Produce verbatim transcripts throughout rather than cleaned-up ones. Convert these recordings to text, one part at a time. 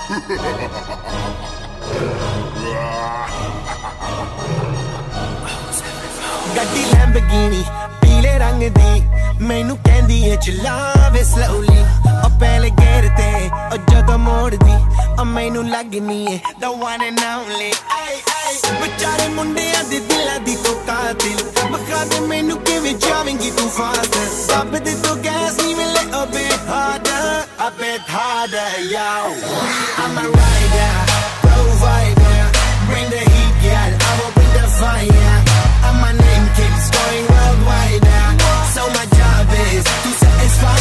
ਗੱਡੀ ਲੈਂਬਰਗਿਨੀ ਪੀਲੇ ਰੰਗ ਦੀ ਮੈਨੂੰ ਕਹਿੰਦੀ ਏ ਚਲਾਵੇ slowly ਉਹ ਪਹਿਲੇ ਗੇਰ ਤੇ ਉਹ ਜਦੋਂ ਮੋੜਦੀ ਉਹ ਮੈਨੂੰ ਲੱਗਨੀ ਏ the one and only ਵਿਚਾਰੇ ਮੁੰਡਿਆਂ ਦੇ ਦਿਲਾਂ ਦੀ ਤੂੰ ਕਾਤਿਲ ਬਖਾ ਦੇ ਮੈਨੂੰ ਕਿਵੇਂ ਜਾਵੇਂਗੀ ਤੂੰ ਫਾਸਟ ਦੱਬ ਦੇ ਤੂੰ ਗੈਸ ਨਹੀਂ ਮਿਲੇ a bit harder a bit harder yo I'm a rider provider bring the heat girl I will bring the fire and my name keeps going worldwide so my job is to satisfy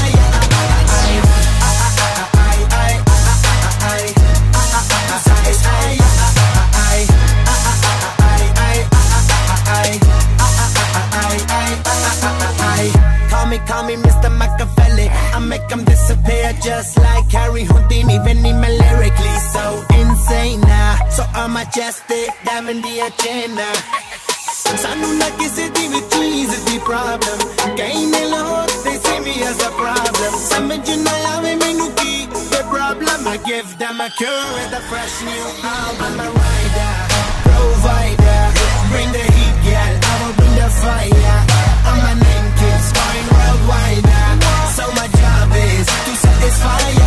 Call me Mister Machiavelli I make them disappear just like Harry Houdini Veni me lyrically so insane now So I'm majestic, diamond the agenda Sanu na kisi di vi cheese di problem Kahin ne lahore, they see me as a problem Samajh na aave mainu ki the problem I give them a cure with a fresh new album I'm a rider, provider Bring the heat girl, I will bring the fire And my name keeps going worldwide So my job is to satisfy ya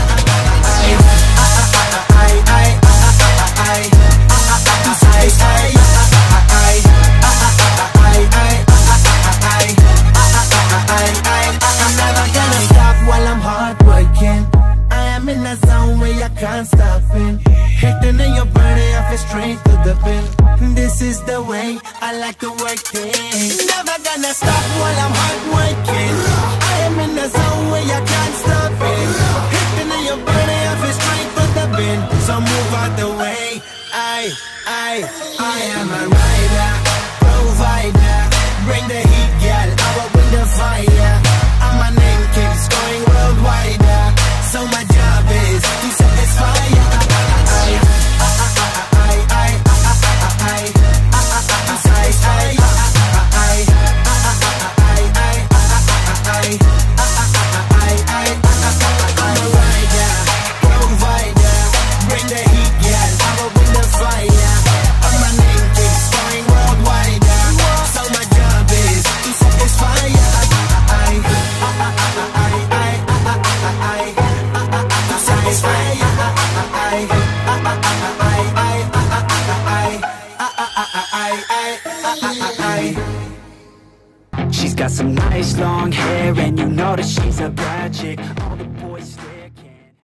To satisfy ya I'm never gonna stop while I'm hard working I am in a zone where I can't stop it Hitting in your body, I feel straight to the pin This is the way I like to work things Never gonna stop while I'm hard working I am in a zone where I can't stop it Hitting in your body, I feel straight to the pin So move out the way I, I, I am a rider, provider Bring the heat, girl, I will bring the fire And my name keeps going worldwide So my job is to satisfy ya She's got some nice long hair and you know that she's a bad chick. All the boys stare.